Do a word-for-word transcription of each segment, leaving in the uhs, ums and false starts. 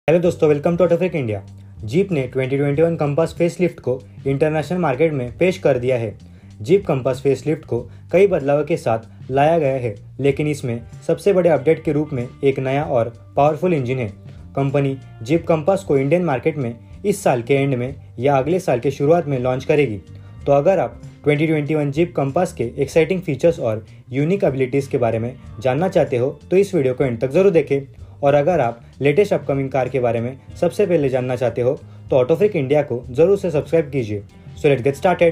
Hello दोस्तों, welcome to Autofreak India. Jeep ने twenty twenty one Compass facelift को international market में पेश कर दिया है। जीप कंपास फेसलिफ्ट को कई बदलावों के साथ लाया गया है, लेकिन इसमें सबसे बड़े अपडेट के रूप में एक नया और पावरफुल इंजन है। कंपनी जीप कंपास को इंडियन मार्केट में इस साल के एंड में या अगले साल के शुरुआत में लॉन्च करेगी। तो अगर आप twenty twenty one Jeep Compass के एक्साइटिंग फीचर्स और यूनिक एबिलिटीज़ के बारे में जानना चाहते हो तो इस वीडियो को एंड तक जरूर देखें। और अगर आप लेटेस्ट अपकमिंग कार के बारे में सबसे पहले जानना चाहते हो तो ऑटोफ्रीक इंडिया को जरूर से सब्सक्राइब कीजिए। So let's get started.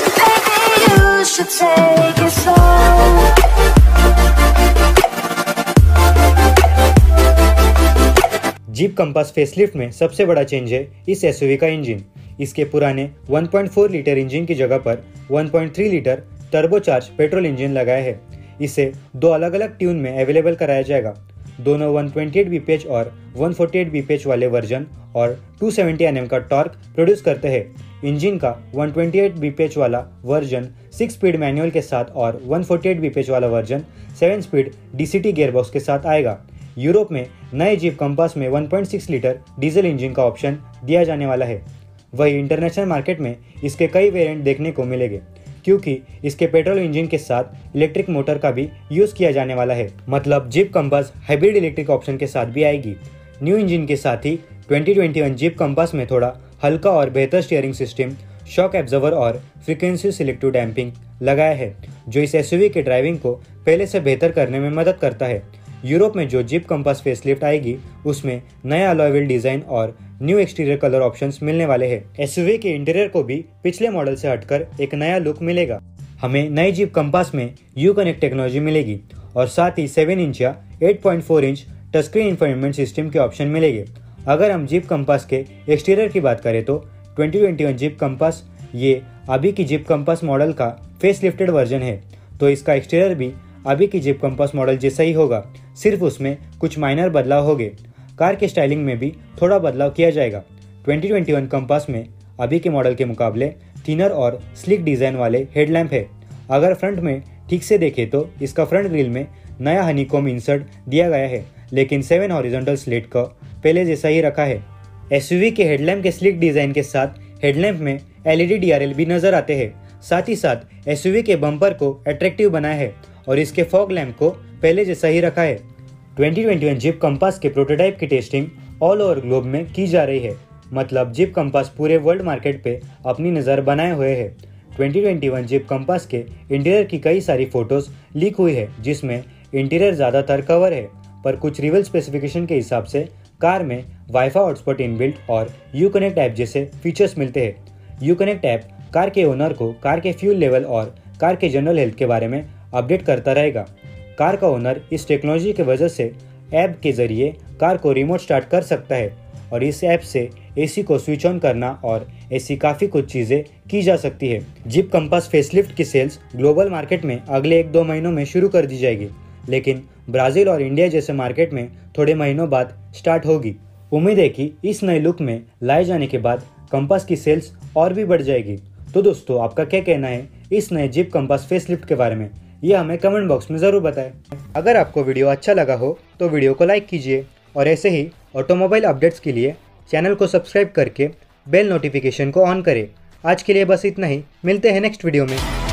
Jeep Compass facelift में सबसे बड़ा चेंज है इस एसयूवी का इंजन। इसके पुराने one point four litre engine की जगह पर one point three litre turbocharge petrol engine लगाया है। इसे दो अलग अलग ट्यून में अवेलेबल कराया जाएगा। दोनों वन ट्वेंटी एट बीपीएच और वन फोर्टी एट बीपीएच वाले वर्जन और टू सेवेंटी एनएम का टॉर्क प्रोड्यूस करते हैं। इंजन का वन ट्वेंटी एट बीपीएच वाला वर्जन सिक्स स्पीड मैनुअल के साथ और वन फोर्टी एट बीपीएच वाला version seven speed DCT gearbox के साथ आएगा। यूरोप में नए जीप कंपास में one point six litre diesel engine का ऑप्शन दिया जाने वाला है। वही इंटरनेशनल मार्केट में इसके कई वेरिएंट देखने को मिलेंगे, क्योंकि इसके पेट्रोल इंजन के साथ इलेक्ट्रिक मोटर का भी यूज किया जाने वाला है। मतलब Jeep Compass hybrid electric option के साथ भी आएगी। न्यू इंजन के साथ ही twenty twenty one Jeep Compass में थोड़ा हल्का और बेहतर स्टीयरिंग सिस्टम, शॉक एब्जॉर्बर और फ्रीक्वेंसी सिलेक्टिव डैम्पिंग लगाया है, जो इस एसयूवी के ड्राइविंग को पहले से बेहतर करने में मदद करता है। यूरोप में जो जीप कंपास फेसलिफ्ट आएगी उसमें नया अलॉय व्हील डिजाइन और न्यू एक्सटीरियर कलर ऑप्शंस मिलने वाले हैं। एसयूवी के इंटीरियर को भी पिछले मॉडल से हटकर एक नया लुक मिलेगा। हमें नई जीप कंपास में यू कनेक्ट टेक्नोलॉजी मिलेगी और साथ ही सेवन इंच या eight point four inch touch screen infotainment system के ऑप्शन मिलेंगे। अगर हम जीप कंपास के एक्सटीरियर की बात करें तो twenty twenty one Jeep Compass ये अभी की जीप कंपास मॉडल का फेस लिफ्टेड वर्जन है, तो इसका एक्सटीरियर भी अभी की जीप कंपास मॉडल जैसा ही होगा, सिर्फ उसमें कुछ माइनर बदलाव होंगे। कार के स्टाइलिंग में भी थोड़ा बदलाव किया जाएगा। ट्वेंटी ट्वेंटी वन कंपास में अभी के मॉडल के मुकाबले थिनर और स्लिक डिजाइन वाले हेडलैम्प है। अगर फ्रंट में ठीक से देखें तो इसका फ्रंट ग्रिल में नया हनीकॉम इंसर्ट दिया गया है, लेकिन सेवन हॉरिजॉन्टल स्लिट का पहले जैसा ही रखा है। एसयूवी के हेडलैम्प के स्लिक डिजाइन के साथ हेडलैम्प में एलईडी डीआरएल भी नजर आते हैं। साथ ही साथ एसयूवी के बम्पर को अट्रैक्टिव बनाया है और इसके फॉग लैम्प को पहले जैसा ही रखा है। Twenty twenty one Jeep Compass के प्रोटोटाइप की टेस्टिंग ऑल ओवर ग्लोब में की जा रही है। मतलब जीप कंपास पूरे वर्ल्ड मार्केट पे अपनी नज़र बनाए हुए है। Twenty twenty one Jeep Compass के इंटीरियर की कई सारी फोटोज लीक हुई है, जिसमें इंटीरियर ज़्यादातर कवर है, पर कुछ रियल स्पेसिफिकेशन के हिसाब से कार में वाईफाई हॉटस्पॉट इनबिल्ट और यू कनेक्ट ऐप जैसे फीचर्स मिलते हैं। यू कनेक्ट ऐप कार के ओनर को कार के फ्यूल लेवल और कार के जनरल हेल्थ के बारे में अपडेट करता रहेगा। कार का ओनर इस टेक्नोलॉजी की वजह से ऐप के जरिए कार को रिमोट स्टार्ट कर सकता है और इस ऐप से एसी को स्विच ऑन करना और ऐसी काफ़ी कुछ चीज़ें की जा सकती है। जीप कंपास फेसलिफ्ट की सेल्स ग्लोबल मार्केट में अगले एक दो महीनों में शुरू कर दी जाएगी, लेकिन ब्राज़ील और इंडिया जैसे मार्केट में थोड़े महीनों बाद स्टार्ट होगी। उम्मीद है कि इस नए लुक में लाए जाने के बाद कंपास की सेल्स और भी बढ़ जाएगी। तो दोस्तों, आपका क्या कहना है इस नए जीप कंपास फेसलिफ्ट के बारे में, ये हमें कमेंट बॉक्स में ज़रूर बताएं। अगर आपको वीडियो अच्छा लगा हो तो वीडियो को लाइक कीजिए और ऐसे ही ऑटोमोबाइल अपडेट्स के लिए चैनल को सब्सक्राइब करके बेल नोटिफिकेशन को ऑन करें। आज के लिए बस इतना ही, मिलते हैं नेक्स्ट वीडियो में।